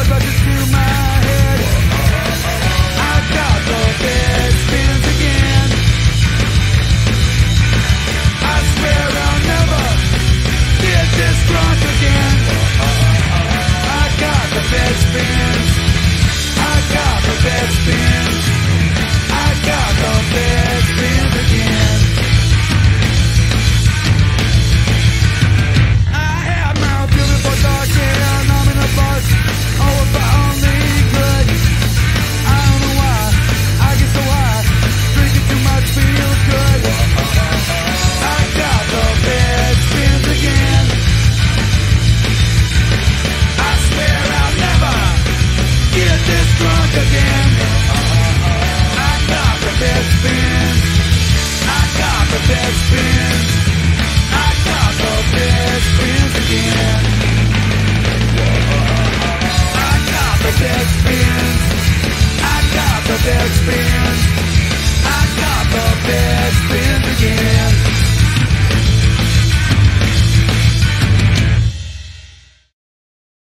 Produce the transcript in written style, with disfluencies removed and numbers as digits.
blood rushes through my head. I got the bed spins again. I swear I'll never get this drunk again. I got the bed spins. I got the bed spins. I got the bed spins again. I had my beautiful dark hair and I'm in a bus. Oh, if I only could. I don't know why I get so high. Drinking too much feels good. I got the bed spins again. I swear I'll never get this drunk again. I got the bed spins. I got the bed spins. I got the bed spins again. I got the bed spins. I got the bed spins.